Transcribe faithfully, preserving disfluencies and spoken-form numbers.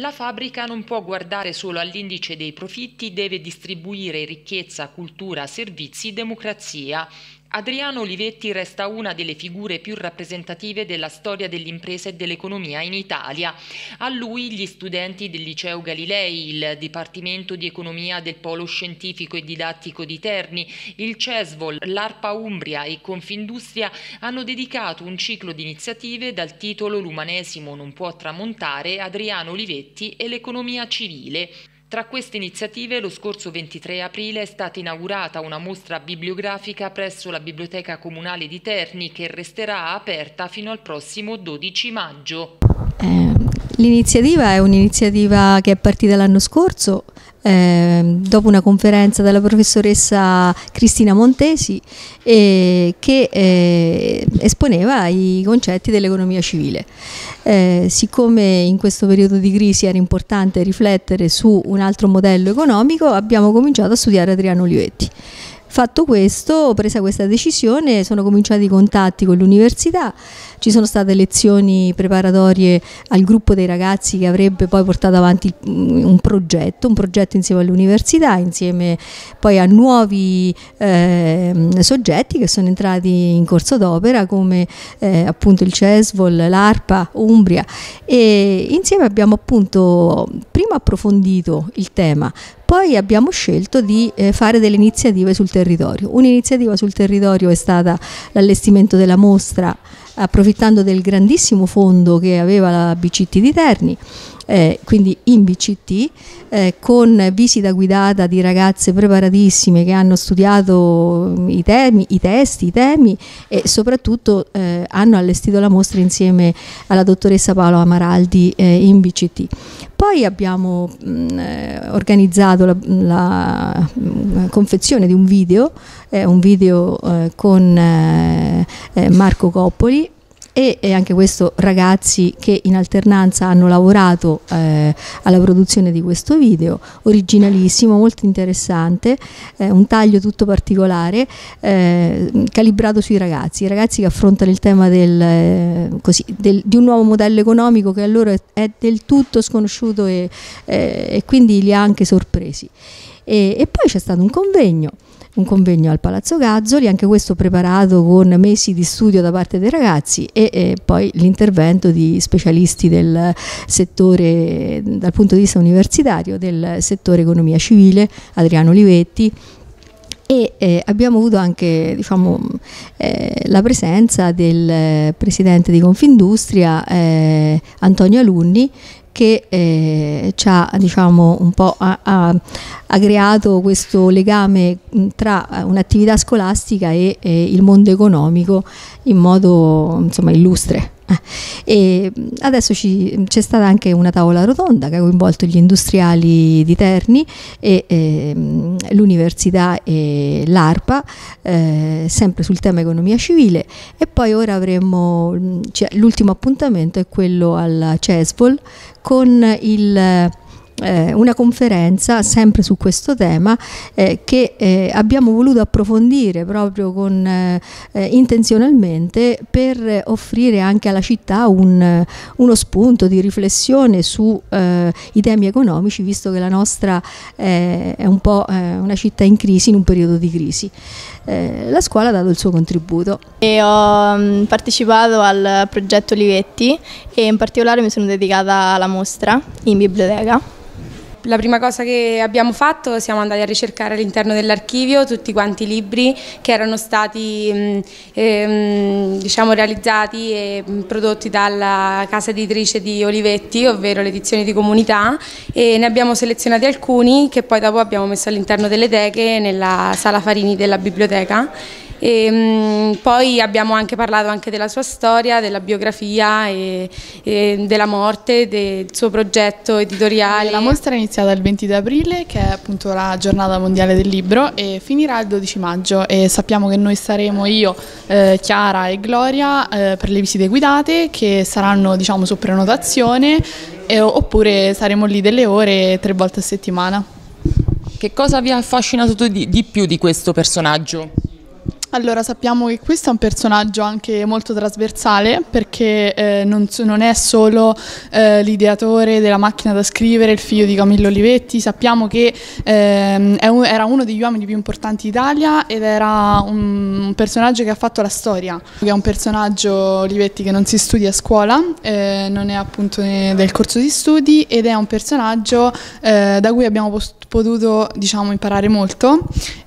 La fabbrica non può guardare solo all'indice dei profitti, deve distribuire ricchezza, cultura, servizi, democrazia. Adriano Olivetti resta una delle figure più rappresentative della storia dell'impresa e dell'economia in Italia. A lui gli studenti del Liceo Galilei, il Dipartimento di Economia del Polo Scientifico e Didattico di Terni, il CESVOL, l'ARPA Umbria e Confindustria hanno dedicato un ciclo di iniziative dal titolo "L'umanesimo non può tramontare, Adriano Olivetti e l'economia civile". Tra queste iniziative, lo scorso ventitré aprile è stata inaugurata una mostra bibliografica presso la Biblioteca Comunale di Terni, che resterà aperta fino al prossimo dodici maggio. Eh, l'iniziativa è un'iniziativa che è partita l'anno scorso, eh, dopo una conferenza della professoressa Cristina Montesi, eh, che eh, esponeva i concetti dell'economia civile. Eh, siccome in questo periodo di crisi era importante riflettere su un altro modello economico, abbiamo cominciato a studiare Adriano Olivetti. Fatto questo, presa questa decisione, sono cominciati i contatti con l'università, ci sono state lezioni preparatorie al gruppo dei ragazzi che avrebbe poi portato avanti un progetto, un progetto insieme all'università, insieme poi a nuovi eh, soggetti che sono entrati in corso d'opera, come eh, appunto il CESVOL, l'ARPA Umbria, e insieme abbiamo appunto prima approfondito il tema. Poi abbiamo scelto di eh, fare delle iniziative sul territorio. Un'iniziativa sul territorio è stata l'allestimento della mostra, approfittando del grandissimo fondo che aveva la B C T di Terni, eh, quindi in B C T, eh, con visita guidata di ragazze preparatissime che hanno studiato i temi, i testi, i temi e soprattutto eh, hanno allestito la mostra insieme alla dottoressa Paola Amaraldi eh, in B C T. Poi abbiamo mh, organizzato la, la mh, confezione di un video, eh, un video eh, con eh, eh, Marco Coppoli, e, e anche questo ragazzi che in alternanza hanno lavorato eh, alla produzione di questo video, originalissimo, molto interessante, eh, un taglio tutto particolare, eh, calibrato sui ragazzi, i ragazzi che affrontano il tema del, eh, così, del, di un nuovo modello economico che a loro è, è del tutto sconosciuto e, eh, e quindi li ha anche sorpresi. E, e poi c'è stato un convegno. un convegno al Palazzo Gazzoli, anche questo preparato con mesi di studio da parte dei ragazzi e, e poi l'intervento di specialisti del settore, dal punto di vista universitario, del settore economia civile, Adriano Olivetti, e eh, abbiamo avuto anche diciamo, eh, la presenza del presidente di Confindustria, eh, Antonio Alunni, che eh, ci ha diciamo, un po' ha, ha, ha creato questo legame tra un'attività scolastica e, e il mondo economico in modo insomma, illustre. E adesso c'è stata anche una tavola rotonda che ha coinvolto gli industriali di Terni e eh, l'università e l'ARPA, eh, sempre sul tema economia civile, e poi ora avremo, cioè, l'ultimo appuntamento è quello al CESVOL con il Eh, una conferenza sempre su questo tema eh, che eh, abbiamo voluto approfondire proprio con, eh, intenzionalmente per offrire anche alla città un, uno spunto di riflessione su eh, i temi economici, visto che la nostra eh, è un po' eh, una città in crisi, in un periodo di crisi. Eh, la scuola ha dato il suo contributo. E ho mh, partecipato al progetto Olivetti e in particolare mi sono dedicata alla mostra in biblioteca. La prima cosa che abbiamo fatto, siamo andati a ricercare all'interno dell'archivio tutti quanti i libri che erano stati mh, ehm, diciamo realizzati e prodotti dalla casa editrice di Olivetti, ovvero le edizioni di comunità, e ne abbiamo selezionati alcuni che poi dopo abbiamo messo all'interno delle teche nella sala Farini della biblioteca. E, mh, poi abbiamo anche parlato anche della sua storia, della biografia e, e della morte, del suo progetto editoriale. La mostra è iniziata il ventidue aprile, che è appunto la giornata mondiale del libro, e finirà il dodici maggio, e sappiamo che noi saremo io, eh, Chiara e Gloria eh, per le visite guidate, che saranno diciamo su prenotazione, eh, oppure saremo lì delle ore tre volte a settimana. Che cosa vi ha affascinato di, di più di questo personaggio? Allora, sappiamo che questo è un personaggio anche molto trasversale perché eh, non, non è solo eh, l'ideatore della macchina da scrivere, il figlio di Camillo Olivetti, sappiamo che eh, è un, era uno degli uomini più importanti d'Italia ed era un, un personaggio che ha fatto la storia, che è un personaggio Olivetti che non si studia a scuola, eh, non è appunto del corso di studi ed è un personaggio eh, da cui abbiamo potuto diciamo imparare molto